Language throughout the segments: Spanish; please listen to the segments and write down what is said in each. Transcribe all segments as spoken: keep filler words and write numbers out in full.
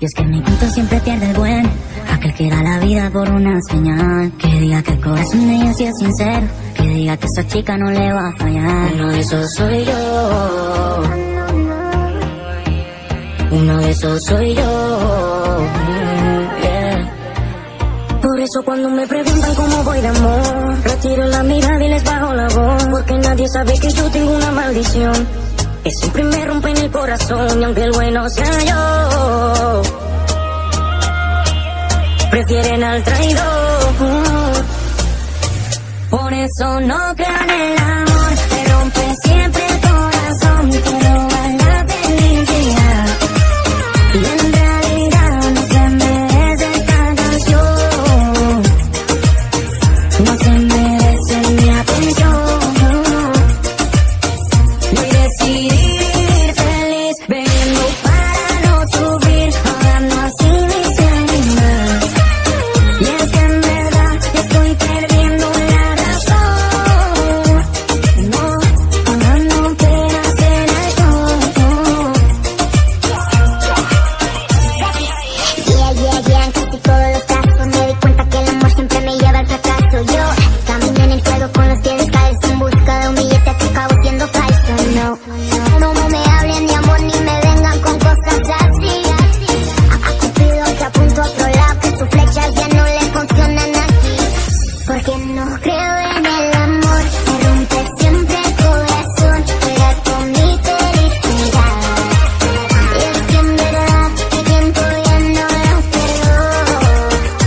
Y es que mi punto siempre pierde el buen, aquel que da la vida por una señal, que diga que el corazón de ella sí es sincero, que diga que esa chica no le va a fallar. Uno de esos soy yo, uno de esos soy yo, yeah. Por eso cuando me preguntan cómo voy de amor, retiro la mirada y les bajo la voz, porque nadie sabe que yo tengo una maldición que siempre me rompe en el corazón. Y aunque el bueno sea yo, prefieren al traidor. Por eso no crean el amor, te rompe siempre el corazón, te roba la felicidad. Y en realidad no se merece esta canción, no se merece mi atención. Voy a decidir feliz, bebiendo para no sufrir, ahogando así mis lágrimas. Y es que en verdad estoy perdiendo la razón, no, pagando penas en alto. Yeah, yeah, yeah, en casi todos los casos me di cuenta que el amor siempre me lleva al fracaso. Yo camino en el fuego con los pies descalzos en busca de un billete que acabo siendo falso. No, no, no me hablen de amor ni me vengan con cosas así. A, a Cupido que apunto a otro lado, que sus flechas ya no le funcionan aquí. Porque no creo en el amor, me rompe siempre el corazón, juega con mi felicidad. Y es que en verdad el tiempo ya no lo perdono.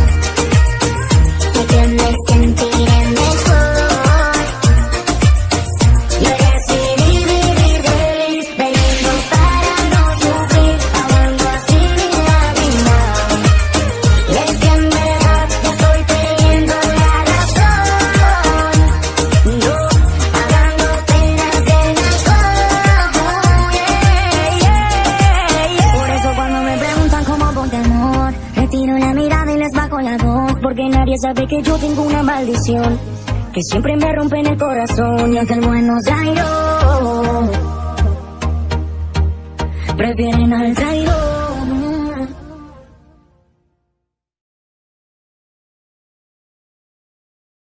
Sé que me sentiré mejor. Yo decidí vivir feliz, bebiendo para no sufrir, ahogando así mis lágrimas. Y es que en verdad ya estoy perdiendo la razón, no, pagando penas en alcohol. Yeah, yeah, yeah. Por eso cuando me preguntan cómo voy de amor, retiro la mirada y les bajo la voz, porque nadie sabe que yo tengo una maldición que siempre me rompe en el corazón. Y aunque el bueno sea yo, prefieren al traidor.